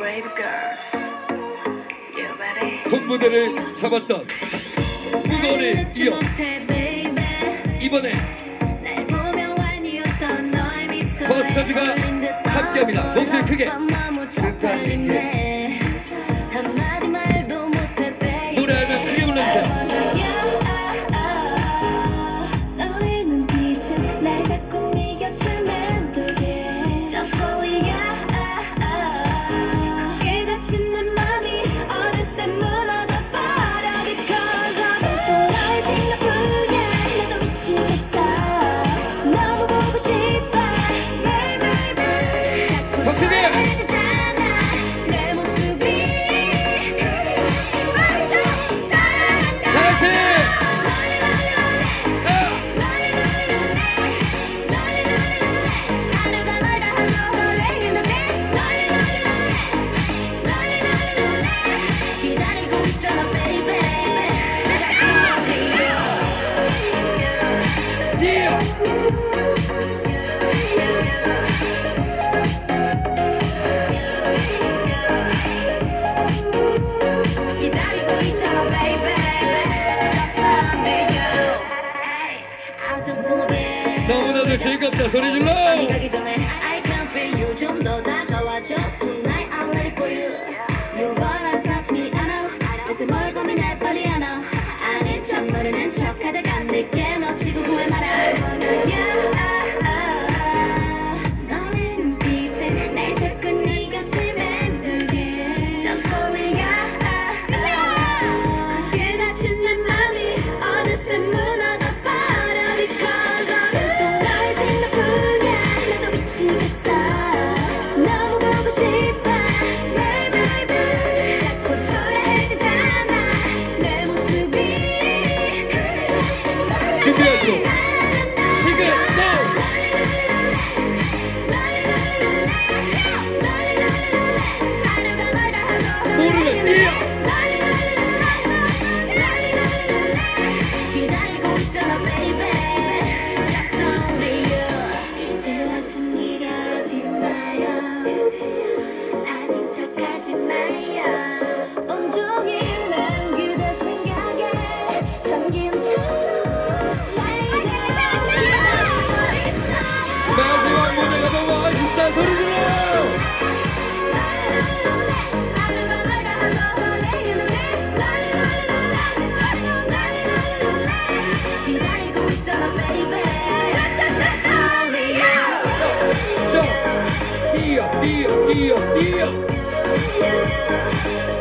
손무대를 잡았던 그거를 이어 이번에 버스터즈가 함께합니다. 목소리 크게 끝까지 노래 알면 크게 불러주세요. 너무나도 즐겁다. 소리 질러. 가기 전에 I can feel you 좀 더 다가와줘. Tonight I'm ready for you. You wanna touch me I know. 대체 뭘 고민해 빨리 I know. 아닌 척 모르는 척 하다가 늦게 놓치고 후회 말아. 너의 눈빛에 날 자꾸 네 곁을 맴돌게. Just for you. 굳게 닫힌 내 맘이 어느새 무너져 버려. Because of you. 너무 보고 싶어 baby 자꾸 초라해지잖아 내 모습이. 준비하시고 시계 고! 모르면 뛰어! 기다리고 있잖아 baby. That's only you. 이제 왔습니다. 하지 마요. 아닌 척하지 마요. 온종일 난 그대 생각에 잠긴 채로 마지막 무대가 너무 아쉽다. 소리 질러. 기다리고 있잖아 baby. 뛰어 뛰어 뛰어 뛰어.